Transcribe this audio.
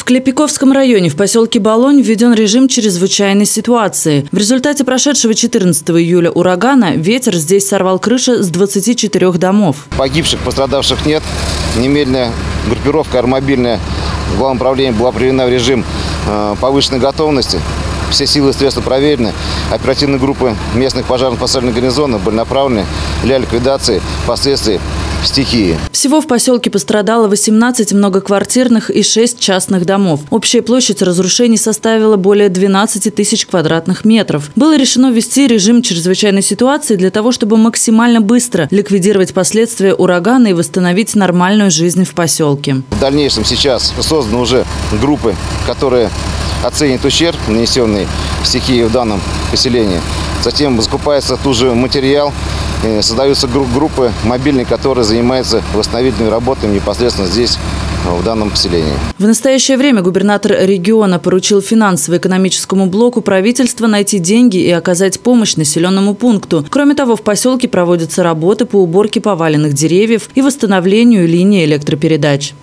В Клепиковском районе в поселке Болонь введен режим чрезвычайной ситуации. В результате прошедшего 14 июля урагана ветер здесь сорвал крыши с 24 домов. Погибших, пострадавших нет. Немедленная группировка аэромобильная в Главном управлении была приведена в режим повышенной готовности. Все силы и средства проверены. Оперативные группы местных пожарно-спасательных гарнизонов были направлены для ликвидации последствий стихии. Всего в поселке пострадало 18 многоквартирных и 6 частных домов. Общая площадь разрушений составила более 12 тысяч квадратных метров. Было решено ввести режим чрезвычайной ситуации для того, чтобы максимально быстро ликвидировать последствия урагана и восстановить нормальную жизнь в поселке. В дальнейшем сейчас созданы уже группы, которые оценят ущерб, нанесенный стихией в данном поселении. Затем закупается тут же материал, создаются группы мобильные, которые занимаются восстановительными работами непосредственно здесь, в данном поселении. В настоящее время губернатор региона поручил финансово-экономическому блоку правительства найти деньги и оказать помощь населенному пункту. Кроме того, в поселке проводятся работы по уборке поваленных деревьев и восстановлению линии электропередач.